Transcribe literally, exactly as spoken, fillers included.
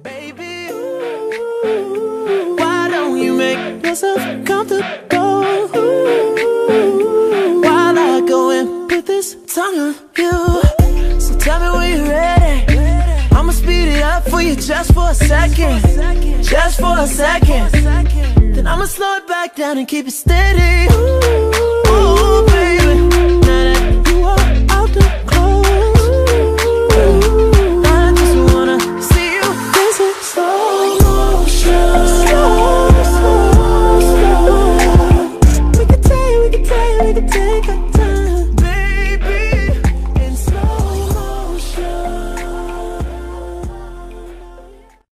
Baby, ooh, why don't you make yourself comfortable while I go and put this tongue on you? So tell me when you're ready. I'ma speed it up for you just for a second, just for a second. Then I'ma slow it back down and keep it steady. Ooh.